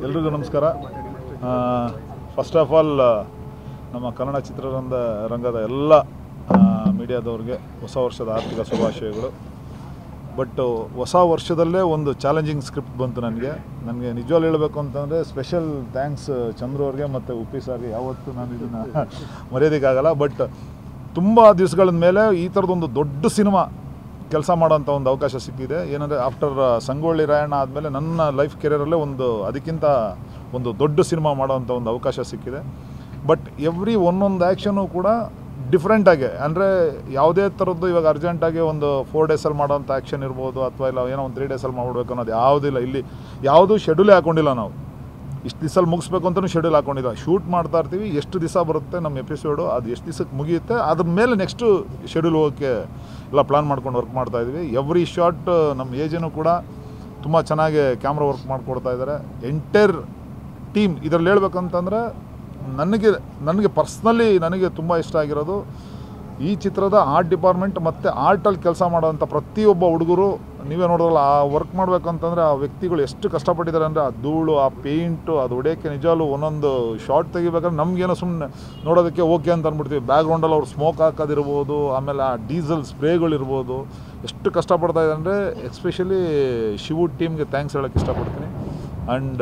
ಎಲ್ರಿಗೂ ನಮಸ್ಕಾರ. First of all ನಮ್ಮ ಕನ್ನಡ ಚಿತ್ರರಂಗದ ಎಲ್ಲ ಮೀಡಿಯಾದವ್ರಿಗೆ ಹೊಸ ವರ್ಷದ ಆರ್ಥಿಕ ಶುಭಾಶಯಗಳು. ಬಟ್ ಹೊಸ ವರ್ಷದಲ್ಲೇ ಒಂದು ಚಾಲೆಂಜಿಂಗ್ ಸ್ಕ್ರಿಪ್ಟ್ ಬಂತು ನನಗೆ ನಿಜವಾಗ್ಲೂ ಹೇಳಬೇಕು ಅಂತಂದರೆ ಸ್ಪೆಷಲ್ ಥ್ಯಾಂಕ್ಸ್ ಚಂದ್ರು ಅವ್ರಿಗೆ ಮತ್ತು ಉಪ್ಪಿ ಸಾರ್ಗೆ. ಯಾವತ್ತೂ ನಾನು ಇದನ್ನು ಮರೆಯೋದಕ್ಕಾಗಲ್ಲ. ಬಟ್ ತುಂಬ ದಿವಸಗಳ ಮೇಲೆ ಈ ಥರದೊಂದು ದೊಡ್ಡ ಸಿನಿಮಾ ಕೆಲಸ ಮಾಡೋಂಥ ಒಂದು ಅವಕಾಶ ಸಿಕ್ಕಿದೆ. ಏನಂದರೆ ಆಫ್ಟರ್ ಸಂಗೊಳ್ಳಿ ರಾಯಣ್ಣ ಆದಮೇಲೆ ನನ್ನ ಲೈಫ್ ಕೆರಿಯರಲ್ಲೇ ಅದಕ್ಕಿಂತ ಒಂದು ದೊಡ್ಡ ಸಿನಿಮಾ ಮಾಡೋವಂಥ ಒಂದು ಅವಕಾಶ ಸಿಕ್ಕಿದೆ. ಬಟ್ ಒಂದೊಂದು ಆ್ಯಕ್ಷನು ಕೂಡ ಡಿಫ್ರೆಂಟಾಗಿ, ಅಂದರೆ ಯಾವುದೇ ಥರದ್ದು ಇವಾಗ ಅರ್ಜೆಂಟಾಗಿ ಒಂದು 4 ಡೇಸಲ್ಲಿ ಮಾಡೋವಂಥ ಆ್ಯಕ್ಷನ್ ಇರ್ಬೋದು, ಅಥವಾ ಇಲ್ಲ ಏನೋ ಒಂದು 3 ಡೇಸಲ್ಲಿ ಮಾಡ್ಬಿಡ್ಬೇಕು ಅನ್ನೋದು ಯಾವುದಿಲ್ಲ. ಇಲ್ಲಿ ಯಾವುದೂ ಶೆಡ್ಯೂಲೇ ಹಾಕ್ಕೊಂಡಿಲ್ಲ. ನಾವು ಇಷ್ಟು ದಿವಸಲ್ಲಿ ಮುಗಿಸ್ಬೇಕು ಅಂತಲೂ ಶೆಡ್ಯೂಲ್ ಹಾಕ್ಕೊಂಡಿಲ್ಲ. ಶೂಟ್ ಮಾಡ್ತಾ ಇರ್ತೀವಿ, ಎಷ್ಟು ದಿವಸ ಬರುತ್ತೆ ನಮ್ಮ ಎಪಿಸೋಡು, ಅದು ಎಷ್ಟು ದಿವಸಕ್ಕೆ ಮುಗಿಯುತ್ತೆ, ಅದ್ರ ಮೇಲೆ ನೆಕ್ಸ್ಟು ಶೆಡ್ಯೂಲ್ ಹೋಗೋಕ್ಕೆ ಎಲ್ಲ ಪ್ಲ್ಯಾನ್ ಮಾಡ್ಕೊಂಡು ವರ್ಕ್ ಮಾಡ್ತಾಯಿದ್ವಿ. ಎವ್ರಿ ಶಾಟ್ ನಮ್ಮ ಏಜನು ಕೂಡ ತುಂಬ ಚೆನ್ನಾಗಿ ಕ್ಯಾಮ್ರಾ ವರ್ಕ್ ಮಾಡಿಕೊಡ್ತಾ ಇದ್ದಾರೆ. ಎಂಟೈರ್ ಟೀಮ್ ಇದರಲ್ಲಿ ಹೇಳ್ಬೇಕಂತಂದರೆ ನನಗೆ ಪರ್ಸ್ನಲಿ ನನಗೆ ತುಂಬ ಇಷ್ಟ ಆಗಿರೋದು ಈ ಚಿತ್ರದ ಆರ್ಟ್ ಡಿಪಾರ್ಟ್ಮೆಂಟ್ ಮತ್ತು ಆರ್ಟಲ್ಲಿ ಕೆಲಸ ಮಾಡೋವಂಥ ಪ್ರತಿಯೊಬ್ಬ ಹುಡುಗರು. ನೀವೇ ನೋಡೋಲ್ಲ, ಆ ವರ್ಕ್ ಮಾಡಬೇಕಂತಂದರೆ ಆ ವ್ಯಕ್ತಿಗಳು ಎಷ್ಟು ಕಷ್ಟಪಟ್ಟಿದ್ದಾರೆ ಅಂದರೆ ಆ ಧೂಳು, ಆ ಪೇಂಟು, ಅದು ಹೊಡೆಯೋಕ್ಕೆ ನಿಜವಾಗ್ಲೂ ಒಂದೊಂದು ಶಾರ್ಟ್ ತೆಗಿಬೇಕಾದ್ರೆ ನಮಗೇನೋ ಸುಮ್ಮನೆ ನೋಡೋದಕ್ಕೆ ಓಕೆ ಅಂತ ಅಂದ್ಬಿಡ್ತೀವಿ. ಬ್ಯಾಕ್ಗ್ರೌಂಡಲ್ಲಿ ಅವ್ರು ಸ್ಮೋಕ್ ಹಾಕೋದಿರ್ಬೋದು, ಆಮೇಲೆ ಆ ಡೀಸೆಲ್ ಸ್ಪ್ರೇಗಳಿರ್ಬೋದು, ಎಷ್ಟು ಕಷ್ಟಪಡ್ತಾ ಇದೆ ಅಂದರೆ ಎಸ್ಪೆಷಲಿ ಶಿವು ಟೀಮ್ಗೆ ಥ್ಯಾಂಕ್ಸ್ ಹೇಳೋಕ್ಕೆ ಇಷ್ಟಪಡ್ತೀನಿ. ಆ್ಯಂಡ್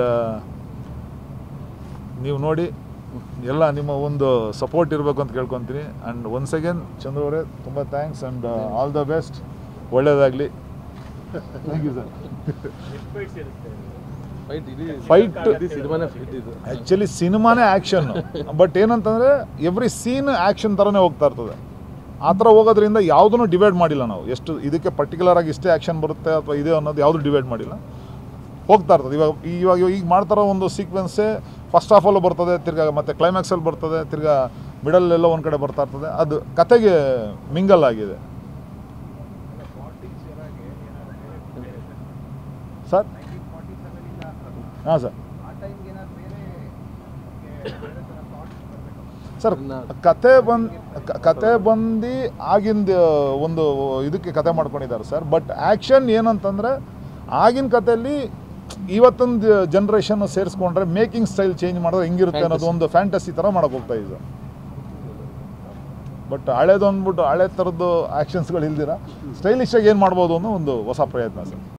ನೀವು ನೋಡಿ ಎಲ್ಲ ನಿಮ್ಮ ಒಂದು ಸಪೋರ್ಟ್ ಇರಬೇಕು ಅಂತ ಕೇಳ್ಕೊತೀನಿ. ಆ್ಯಂಡ್ ಒನ್ಸ್ ಅಗೇನ್ ಚಂದ್ರ ಅವರೇ ತುಂಬ thanks and all the best. ಒಳ್ಳೆಯದಾಗಲಿ. Thank you sir. Fight actually ಸಿನಿಮಾನೇ ಆ್ಯಕ್ಷನ್. ಬಟ್ ಏನಂತಂದರೆ ಎವ್ರಿ ಸೀನ್ ಆ್ಯಕ್ಷನ್ ಥರನೇ ಹೋಗ್ತಾ ಇರ್ತದೆ. ಆ ಥರ ಹೋಗೋದ್ರಿಂದ ಯಾವುದೂ ಡಿವೈಡ್ ಮಾಡಿಲ್ಲ ನಾವು. ಎಷ್ಟು ಇದಕ್ಕೆ ಪರ್ಟಿಕ್ಯುಲರಾಗಿ ಇಷ್ಟೇ ಆ್ಯಕ್ಷನ್ ಬರುತ್ತೆ ಅಥವಾ ಇದೆ ಅನ್ನೋದು ಯಾವುದೂ ಡಿವೈಡ್ ಮಾಡಿಲ್ಲ. ಹೋಗ್ತಾ ಇರ್ತದೆ. ಈಗ ಮಾಡ್ತಾರೋ ಒಂದು ಸೀಕ್ವೆನ್ಸೇ ಫಸ್ಟ್ ಹಾಫಲ್ಲೂ ಬರ್ತದೆ, ತಿರ್ಗಾ ಮತ್ತು ಕ್ಲೈಮ್ಯಾಕ್ಸಲ್ಲಿ ಬರ್ತದೆ, ತಿರ್ಗಾ ಮಿಡಲ್ಲೆಲ್ಲ ಒಂದು ಕಡೆ ಬರ್ತಾ ಇರ್ತದೆ. ಅದು ಕತೆಗೆ ಮಿಂಗಲ್ ಆಗಿದೆ ಸರ್. ಹಾಂ ಸರ್. ಸರ್ ಕತೆ ಬಂದು ಆಗಿಂದ ಒಂದು ಇದಕ್ಕೆ ಕತೆ ಮಾಡ್ಕೊಂಡಿದ್ದಾರೆ ಸರ್. ಬಟ್ ಆ್ಯಕ್ಷನ್ ಏನಂತಂದರೆ ಆಗಿನ ಕಥೆಯಲ್ಲಿ ಇವತ್ತೊಂದು ಜನ್ರೇಷನ್ ಸೇರಿಸ್ಕೊಂಡ್ರೆ ಮೇಕಿಂಗ್ ಸ್ಟೈಲ್ ಚೇಂಜ್ ಮಾಡಿದ್ರೆ ಹೆಂಗಿರುತ್ತೆ ಅನ್ನೋದು ಒಂದು ಫ್ಯಾಂಟಸಿ ಥರ ಮಾಡೋಕೆ ಹೋಗ್ತಾ ಇದ್ದು. ಬಟ್ ಹಳೇದು ಅಂದ್ಬಿಟ್ಟು ಹಳೆ ಥರದ್ದು ಆ್ಯಕ್ಷನ್ಸ್ಗಳು ಇಲ್ದಿರ ಸ್ಟೈಲಿಶಾಗಿ ಏನು ಮಾಡ್ಬೋದು ಅನ್ನೋ ಒಂದು ಹೊಸ ಪ್ರಯತ್ನ ಸರ್.